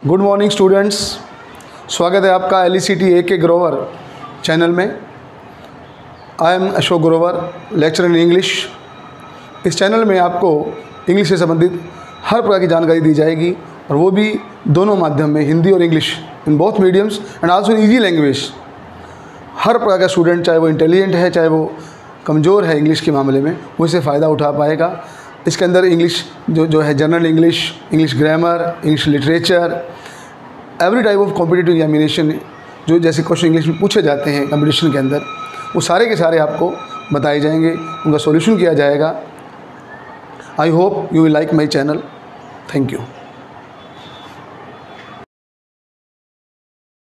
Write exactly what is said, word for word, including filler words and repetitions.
Good morning students, स्वागत है आपका L E C T A के ग्रोवर चैनल में। I am Ashok Grover, lecture in English. इस चैनल में आपको इंग्लिश से संबंधित हर प्रकार की जानकारी दी जाएगी, और वो भी दोनों माध्यम में, हिंदी और English, in both mediums and also in easy language. हर प्रकार का स्टूडेंट, चाहे वो इंटेलिजेंट है, चाहे वो कमज़ोर है इंग्लिश के मामले में, वो इससे फ़ायदा उठा पाएगा। इसके अंदर इंग्लिश जो जो है general English, English grammar, English literature, every type of competitive examination, जो जैसे क्वेश्चन इंग्लिश में पूछे जाते हैं कंपटीशन के अंदर, वो सारे के सारे आपको बताए जाएंगे, उनका सॉल्यूशन किया जाएगा। I hope you will like my channel. Thank you.